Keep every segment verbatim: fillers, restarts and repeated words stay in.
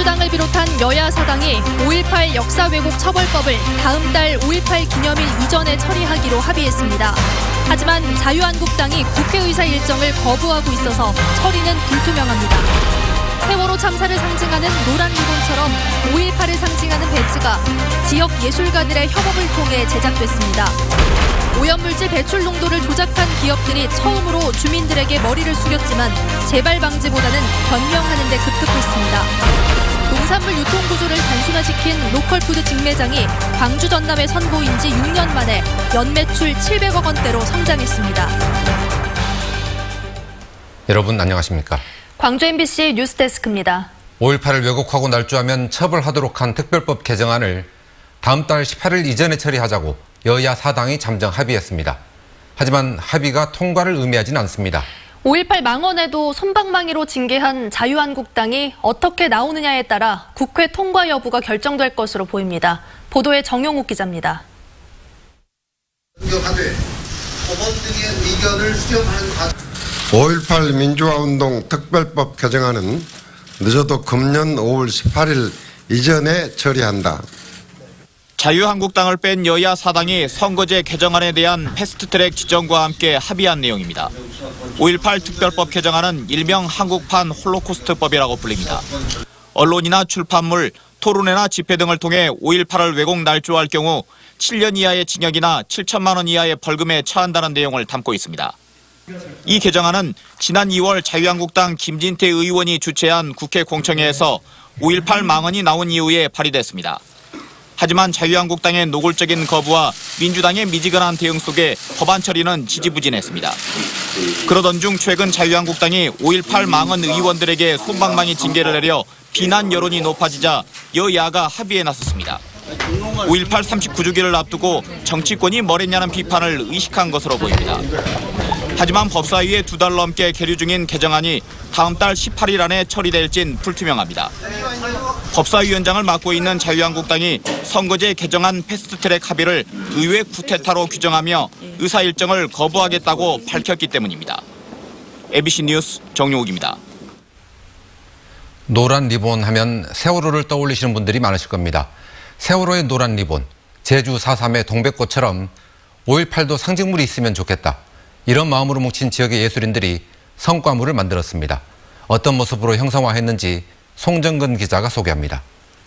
민주당을 비롯한 여야 사당이 오일팔 역사 왜곡 처벌법을 다음 달 오일팔 기념일 이전에 처리하기로 합의했습니다. 하지만 자유한국당이 국회의사 일정을 거부하고 있어서 처리는 불투명합니다. 세월호 참사를 상징하는 노란 리본처럼 오일팔을 상징하는 배지가 지역 예술가들의 협업을 통해 제작됐습니다. 오염물질 배출 농도를 조작한 기업들이 처음으로 주민들에게 머리를 숙였지만 재발 방지보다는 변명하는 데 급급했습니다. 농산물 유통 구조를 단순화시킨 로컬푸드 직매장이 광주 전남에 선보인 지 육 년 만에 연매출 칠백억 원대로 성장했습니다. 여러분 안녕하십니까? 광주 엠비씨 뉴스데스크입니다. 오일팔을 왜곡하고 날조하면 처벌하도록 한 특별법 개정안을 다음 달 십팔 일 이전에 처리하자고 여야 사당이 잠정 합의했습니다. 하지만 합의가 통과를 의미하진 않습니다. 오일팔 망언에도 솜방망이로 징계한 자유한국당이 어떻게 나오느냐에 따라 국회 통과 여부가 결정될 것으로 보입니다. 보도에 정용욱 기자입니다. 오일팔 민주화운동 특별법 개정안은 늦어도 금년 오월 십팔 일 이전에 처리한다. 자유한국당을 뺀 여야 사당이 선거제 개정안에 대한 패스트트랙 지정과 함께 합의한 내용입니다. 오일팔 특별법 개정안은 일명 한국판 홀로코스트법이라고 불립니다. 언론이나 출판물, 토론회나 집회 등을 통해 오일팔을 왜곡 날조할 경우 칠 년 이하의 징역이나 칠천만 원 이하의 벌금에 처한다는 내용을 담고 있습니다. 이 개정안은 지난 이월 자유한국당 김진태 의원이 주최한 국회 공청회에서 오일팔 망언이 나온 이후에 발의됐습니다. 하지만 자유한국당의 노골적인 거부와 민주당의 미지근한 대응 속에 법안 처리는 지지부진했습니다. 그러던 중 최근 자유한국당이 오일팔 망언 의원들에게 솜방망이 징계를 내려 비난 여론이 높아지자 여야가 합의에 나섰습니다. 오일팔 삼십구 주기를 앞두고 정치권이 뭘 했냐는 비판을 의식한 것으로 보입니다. 하지만 법사위에 두 달 넘게 계류 중인 개정안이 다음 달 십팔 일 안에 처리될진 불투명합니다. 법사위원장을 맡고 있는 자유한국당이 선거제 개정안 패스트트랙 합의를 의회 쿠데타로 규정하며 의사 일정을 거부하겠다고 밝혔기 때문입니다. 엠비씨 뉴스 정용욱입니다. 노란 리본 하면 세월호를 떠올리시는 분들이 많으실 겁니다. 세월호의 노란 리본, 제주 사 삼의 동백꽃처럼 오일팔도 상징물이 있으면 좋겠다. 이런 마음으로 뭉친 지역의 예술인들이 성과물을 만들었습니다. 어떤 모습으로 형상화했는지 송정근 기자가 소개합니다.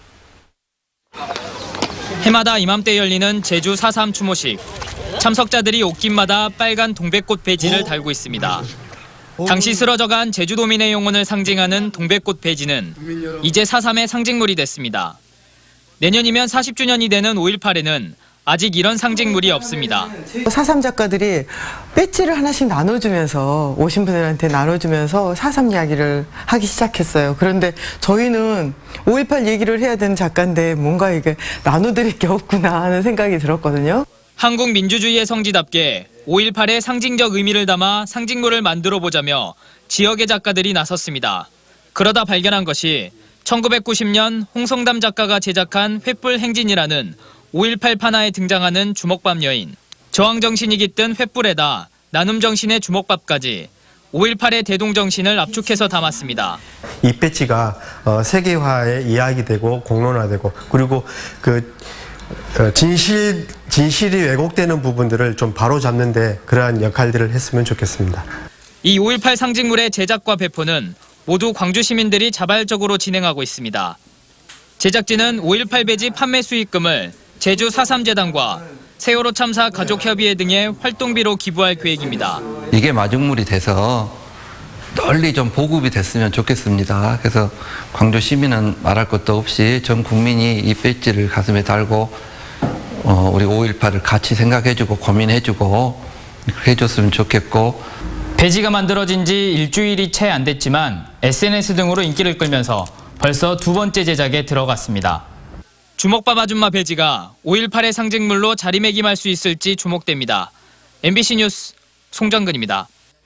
해마다 이맘때 열리는 제주 사 삼 추모식. 참석자들이 옷깃마다 빨간 동백꽃 배지를 달고 있습니다. 당시 쓰러져간 제주도민의 영혼을 상징하는 동백꽃 배지는 이제 사 삼의 상징물이 됐습니다. 내년이면 사십 주년이 되는 오일팔에는 아직 이런 상징물이 없습니다. 사 삼 작가들이 배지를 하나씩 나눠주면서 오신 분들한테 나눠주면서 사 삼 이야기를 하기 시작했어요. 그런데 저희는 오일팔 얘기를 해야 되는 작가인데 뭔가 이게 나눠드릴 게 없구나 하는 생각이 들었거든요. 한국 민주주의의 성지답게 오일팔의 상징적 의미를 담아 상징물을 만들어 보자며 지역의 작가들이 나섰습니다. 그러다 발견한 것이 천구백구십 년 홍성담 작가가 제작한 횃불 행진이라는 오일팔 판화에 등장하는 주먹밥 여인. 저항정신이 깃든 횃불에다 나눔정신의 주먹밥까지 오일팔의 대동정신을 압축해서 담았습니다. 이 배지가 세계화에 이야기되고 공론화되고 그리고 그 진실, 진실이 왜곡되는 부분들을 좀 바로잡는 데 그러한 역할들을 했으면 좋겠습니다. 이 오일팔 상징물의 제작과 배포는 모두 광주 시민들이 자발적으로 진행하고 있습니다. 제작진은 오일팔 배지 판매 수익금을 제주 사 삼 재단과 세월호 참사 가족협의회 등의 활동비로 기부할 계획입니다. 이게 마중물이 돼서 널리 좀 보급이 됐으면 좋겠습니다. 그래서 광주 시민은 말할 것도 없이 전 국민이 이 배지를 가슴에 달고 어, 우리 오일팔을 같이 생각해주고 고민해주고 그렇게 해줬으면 좋겠고. 배지가 만들어진 지 일주일이 채 안 됐지만 에스엔에스 등으로 인기를 끌면서 벌써 두 번째 제작에 들어갔습니다. 주먹밥 아줌마 배지가 오일팔의 상징물로 자리매김할 수 있을지 주목됩니다. 엠비씨 뉴스 송정근입니다.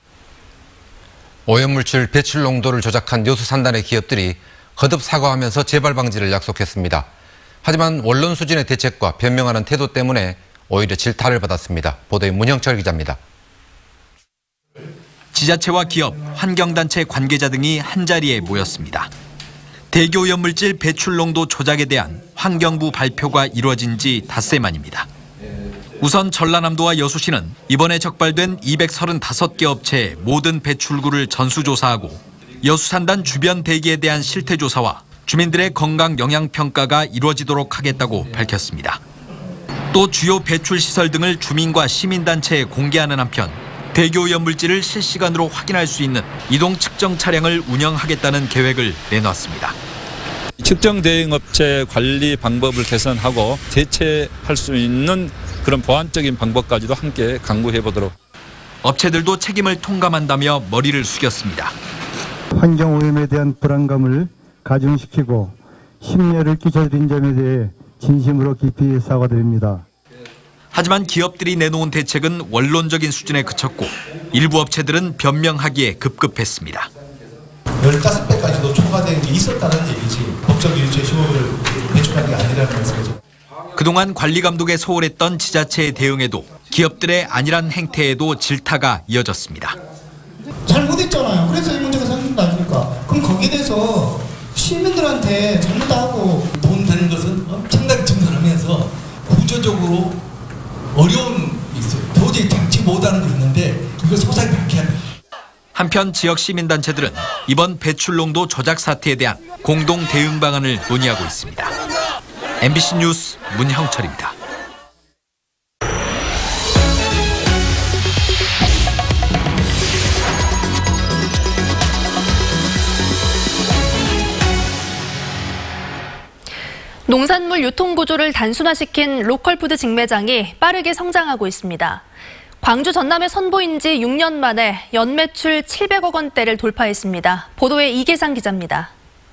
오염물질 배출 농도를 조작한 요수산단의 기업들이 거듭 사과하면서 재발 방지를 약속했습니다. 하지만 원론 수준의 대책과 변명하는 태도 때문에 오히려 질타를 받았습니다. 보도에 문형철 기자입니다. 지자체와 기업, 환경단체 관계자 등이 한자리에 모였습니다. 대기오염물질 배출 농도 조작에 대한 환경부 발표가 이루어진 지 닷새 만입니다. 우선 전라남도와 여수시는 이번에 적발된 이백삼십오 개 업체의 모든 배출구를 전수조사하고 여수산단 주변 대기에 대한 실태조사와 주민들의 건강 영향평가가 이루어지도록 하겠다고 밝혔습니다. 또 주요 배출시설 등을 주민과 시민단체에 공개하는 한편 대기오염물질을 실시간으로 확인할 수 있는 이동 측정 차량을 운영하겠다는 계획을 내놨습니다. 측정 대행업체 관리 방법을 개선하고 대체할 수 있는 그런 보완적인 방법까지도 함께 강구해 보도록. 업체들도 책임을 통감한다며 머리를 숙였습니다. 환경오염에 대한 불안감을 가중시키고 심려를 끼쳐드린 점에 대해 진심으로 깊이 사과드립니다. 하지만 기업들이 내놓은 대책은 원론적인 수준에 그쳤고 일부 업체들은 변명하기에 급급했습니다. 열다섯 배까지도 초과된 게 있었다는 얘기지 법적 일체 시험을 배출한 게 아니라는 말씀이죠. 그동안 관리 감독에 소홀했던 지자체의 대응에도 기업들의 안일한 행태에도 질타가 이어졌습니다. 잘못했잖아요. 그래서 이 문제가 생긴 거 아닙니까? 그럼 거기에 대해서 시민들한테 잘못하고 돈 되는 것은 엄청나게 증설하면서 구조적으로 어려움이 있어요. 도저히 장치 못하는 거 있는데 그걸 소상히 밝혀야 돼요. 한편 지역 시민단체들은 이번 배출 농도 조작 사태에 대한 공동 대응 방안을 논의하고 있습니다. 엠비씨 뉴스 문형철입니다. 농산물 유통 구조를 단순화시킨 로컬푸드 직매장이 빠르게 성장하고 있습니다. 광주 전남에 선보인 지 육 년 만에 연매출 칠백억 원대를 돌파했습니다. 보도에 이계상 기자입니다.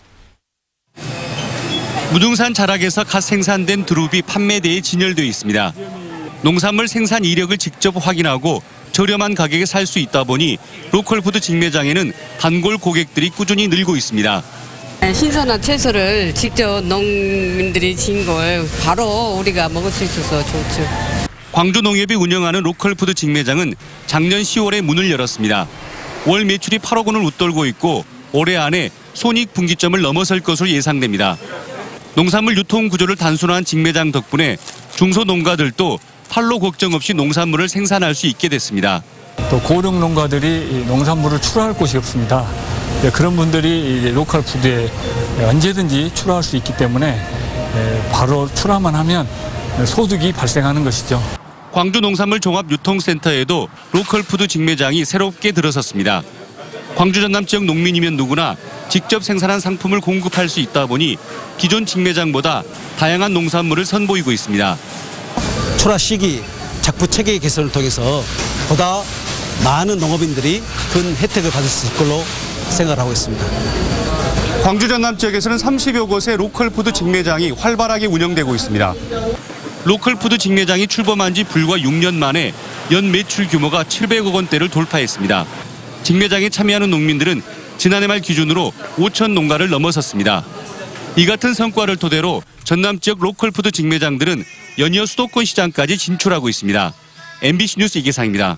무등산 자락에서 갓 생산된 두릅이 판매대에 진열되어 있습니다. 농산물 생산 이력을 직접 확인하고 저렴한 가격에 살 수 있다 보니 로컬푸드 직매장에는 단골 고객들이 꾸준히 늘고 있습니다. 신선한 채소를 직접 농민들이 진 걸 바로 우리가 먹을 수 있어서 좋죠. 광주농협이 운영하는 로컬푸드 직매장은 작년 시월에 문을 열었습니다. 월 매출이 팔억 원을 웃돌고 있고 올해 안에 손익분기점을 넘어설 것으로 예상됩니다. 농산물 유통 구조를 단순화한 직매장 덕분에 중소농가들도 판로 걱정 없이 농산물을 생산할 수 있게 됐습니다. 또 고령 농가들이 농산물을 출하할 곳이 없습니다. 그런 분들이 로컬 푸드에 언제든지 출하할 수 있기 때문에 바로 출하만 하면 소득이 발생하는 것이죠. 광주 농산물 종합유통센터에도 로컬 푸드 직매장이 새롭게 들어섰습니다. 광주 전남 지역 농민이면 누구나 직접 생산한 상품을 공급할 수 있다 보니 기존 직매장보다 다양한 농산물을 선보이고 있습니다. 출하 시기, 작부 체계 개선을 통해서 보다 많은 농업인들이 큰 혜택을 받을 수 있을 걸로 생각하고 있습니다. 광주 전남 지역에서는 삼십여 곳의 로컬푸드 직매장이 활발하게 운영되고 있습니다. 로컬푸드 직매장이 출범한 지 불과 육 년 만에 연 매출 규모가 칠백억 원대를 돌파했습니다. 직매장에 참여하는 농민들은 지난해 말 기준으로 오천 농가를 넘어섰습니다. 이 같은 성과를 토대로 전남 지역 로컬푸드 직매장들은 연이어 수도권 시장까지 진출하고 있습니다. 엠비씨 뉴스 이계상입니다.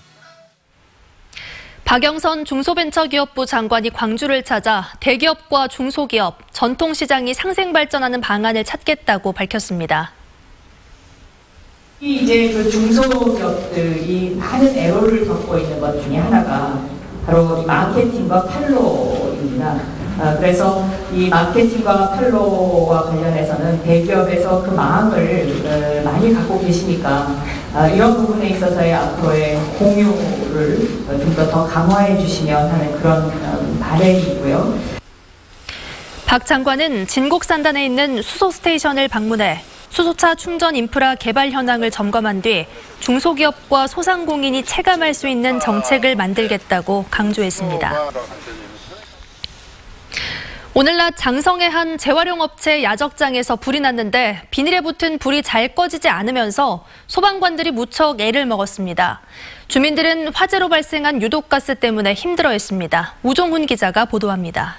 박영선 중소벤처기업부 장관이 광주를 찾아 대기업과 중소기업, 전통시장이 상생 발전하는 방안을 찾겠다고 밝혔습니다. 이제 그 중소기업들이 많은 애로를 겪고 있는 것 중에 하나가 바로 이 마케팅과 판로입니다. 아, 그래서 이 마케팅과 판로와 관련해서는 대기업에서 그 마음을 어, 많이 갖고 계시니까 아, 이런 부분에 있어서의 앞으로의 공유를 좀 더 더 강화해 주시면 하는 그런 어, 바람이고요. 박 장관은 진곡산단에 있는 수소 스테이션을 방문해 수소차 충전 인프라 개발 현황을 점검한 뒤 중소기업과 소상공인이 체감할 수 있는 정책을 만들겠다고 강조했습니다. 오늘 낮 장성의 한 재활용업체 야적장에서 불이 났는데 비닐에 붙은 불이 잘 꺼지지 않으면서 소방관들이 무척 애를 먹었습니다. 주민들은 화재로 발생한 유독가스 때문에 힘들어했습니다. 우종훈 기자가 보도합니다.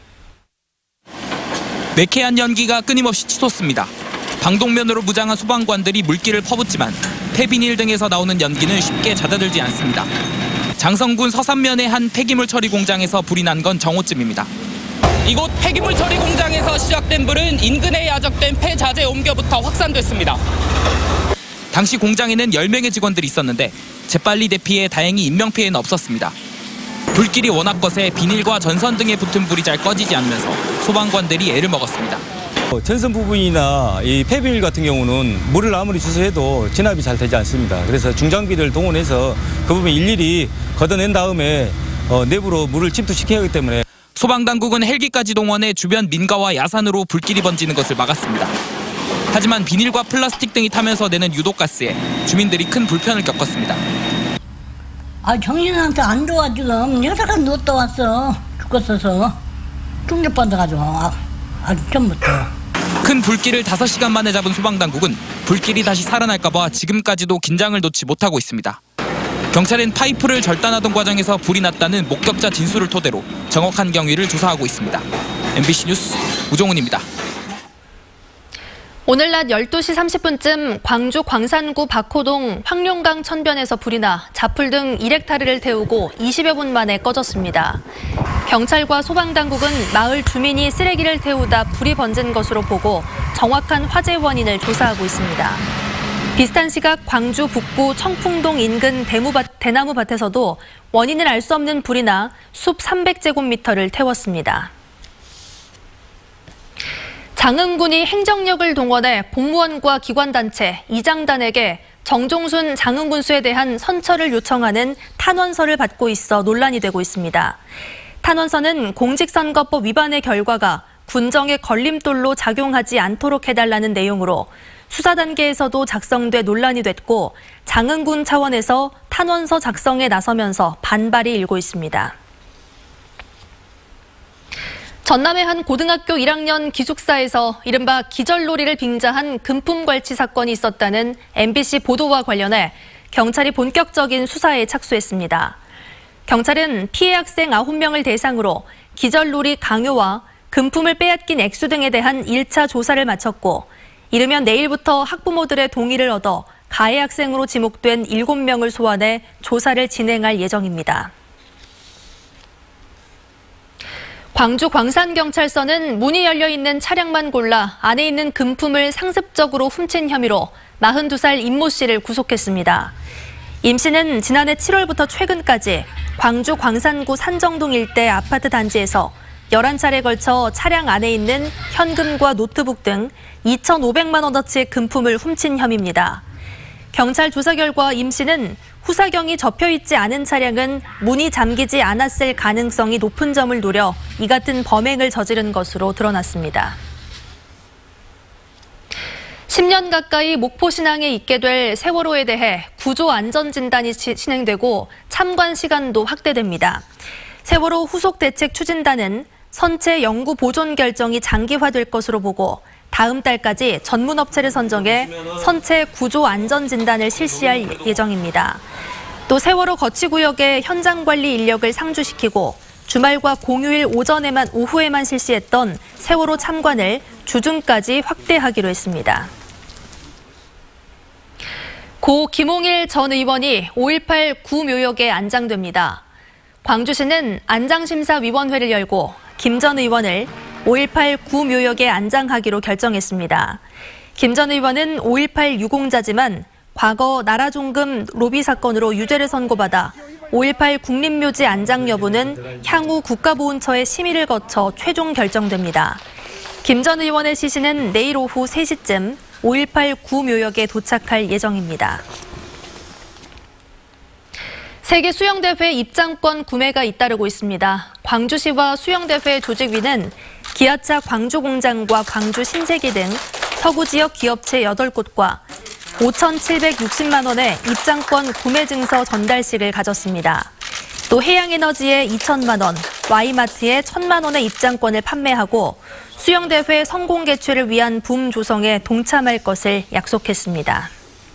매캐한 연기가 끊임없이 치솟습니다. 방독면으로 무장한 소방관들이 물기를 퍼붓지만 폐비닐 등에서 나오는 연기는 쉽게 잦아들지 않습니다. 장성군 서산면의 한 폐기물 처리 공장에서 불이 난 건 정오쯤입니다. 이곳 폐기물 처리 공장에서 시작된 불은 인근에 야적된 폐자재 옮겨부터 확산됐습니다. 당시 공장에는 열 명의 직원들이 있었는데 재빨리 대피해 다행히 인명피해는 없었습니다. 불길이 워낙 거세 비닐과 전선 등에 붙은 불이 잘 꺼지지 않으면서 소방관들이 애를 먹었습니다. 전선 부분이나 이 폐비닐 같은 경우는 물을 아무리 주소해도 진압이 잘 되지 않습니다. 그래서 중장비를 동원해서 그 부분 일일이 걷어낸 다음에 어, 내부로 물을 침투시켜야 하기 때문에 소방당국은 헬기까지 동원해 주변 민가와 야산으로 불길이 번지는 것을 막았습니다. 하지만 비닐과 플라스틱 등이 타면서 내는 유독가스에 주민들이 큰 불편을 겪었습니다. 아, 정신한테 안 좋아 지금. 여섯 간 누웠다 왔어. 죽었어서. 충격받아가지고 아, 아주 처음부터. 큰 불길을 다섯 시간 만에 잡은 소방당국은 불길이 다시 살아날까 봐 지금까지도 긴장을 놓지 못하고 있습니다. 경찰은 파이프를 절단하던 과정에서 불이 났다는 목격자 진술을 토대로 정확한 경위를 조사하고 있습니다. 엠비씨 뉴스 우종훈입니다. 오늘 낮 열두 시 삼십 분쯤 광주 광산구 박호동 황룡강 천변에서 불이 나 자풀 등 일헥타르를 태우고 이십여 분 만에 꺼졌습니다. 경찰과 소방당국은 마을 주민이 쓰레기를 태우다 불이 번진 것으로 보고 정확한 화재 원인을 조사하고 있습니다. 비슷한 시각 광주 북구 청풍동 인근 대무밭, 대나무밭에서도 원인을 알 수 없는 불이 나 숲 삼백 제곱미터를 태웠습니다. 장흥군이 행정력을 동원해 공무원과 기관단체, 이장단에게 정종순 장흥군수에 대한 선처를 요청하는 탄원서를 받고 있어 논란이 되고 있습니다. 탄원서는 공직선거법 위반의 결과가 군정의 걸림돌로 작용하지 않도록 해달라는 내용으로 수사 단계에서도 작성돼 논란이 됐고 장흥군 차원에서 탄원서 작성에 나서면서 반발이 일고 있습니다. 전남의 한 고등학교 일 학년 기숙사에서 이른바 기절놀이를 빙자한 금품괄치 사건이 있었다는 엠비씨 보도와 관련해 경찰이 본격적인 수사에 착수했습니다. 경찰은 피해 학생 아홉 명을 대상으로 기절놀이 강요와 금품을 빼앗긴 액수 등에 대한 일 차 조사를 마쳤고 이르면 내일부터 학부모들의 동의를 얻어 가해 학생으로 지목된 일곱 명을 소환해 조사를 진행할 예정입니다. 광주 광산경찰서는 문이 열려있는 차량만 골라 안에 있는 금품을 상습적으로 훔친 혐의로 마흔두 살 임모 씨를 구속했습니다. 임 씨는 지난해 칠월부터 최근까지 광주 광산구 산정동 일대 아파트 단지에서 열한 차례에 걸쳐 차량 안에 있는 현금과 노트북 등 이천오백만 원어치의 금품을 훔친 혐의입니다. 경찰 조사 결과 임 씨는 후사경이 접혀있지 않은 차량은 문이 잠기지 않았을 가능성이 높은 점을 노려 이 같은 범행을 저지른 것으로 드러났습니다. 십 년 가까이 목포신항에 있게 될 세월호에 대해 구조안전진단이 진행되고 참관 시간도 확대됩니다. 세월호 후속대책추진단은 선체 연구 보존 결정이 장기화될 것으로 보고 다음 달까지 전문업체를 선정해 선체 구조 안전 진단을 실시할 예정입니다. 또 세월호 거치구역의 현장 관리 인력을 상주시키고 주말과 공휴일 오전에만 오후에만 실시했던 세월호 참관을 주중까지 확대하기로 했습니다. 고 김홍일 전 의원이 오일팔 구묘역에 안장됩니다. 광주시는 안장심사위원회를 열고 김 전 의원을 오일팔 구묘역에 안장하기로 결정했습니다. 김 전 의원은 오일팔 유공자지만 과거 나라종금 로비 사건으로 유죄를 선고받아 오일팔 국립묘지 안장 여부는 향후 국가보훈처의 심의를 거쳐 최종 결정됩니다. 김 전 의원의 시신은 내일 오후 세 시쯤 오일팔 구묘역에 도착할 예정입니다. 세계 수영대회 입장권 구매가 잇따르고 있습니다. 광주시와 수영대회 조직위는 기아차 광주공장과 광주 신세계 등 서구 지역 기업체 여덟 곳과 오천칠백육십만 원의 입장권 구매 증서 전달식을 가졌습니다. 또 해양에너지에 이천만 원, Y마트에 천만 원의 입장권을 판매하고 수영대회 성공 개최를 위한 붐 조성에 동참할 것을 약속했습니다.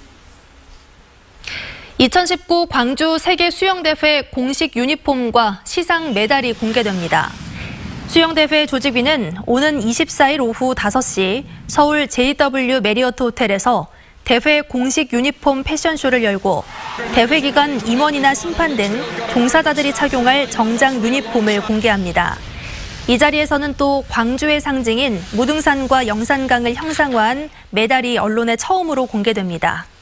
이천십구 광주 세계 수영대회 공식 유니폼과 시상 메달이 공개됩니다. 수영대회 조직위는 오는 이십사 일 오후 다섯 시 서울 제이더블유 메리어트 호텔에서 대회 공식 유니폼 패션쇼를 열고 대회 기간 임원이나 심판 등 종사자들이 착용할 정장 유니폼을 공개합니다. 이 자리에서는 또 광주의 상징인 무등산과 영산강을 형상화한 메달이 언론에 처음으로 공개됩니다.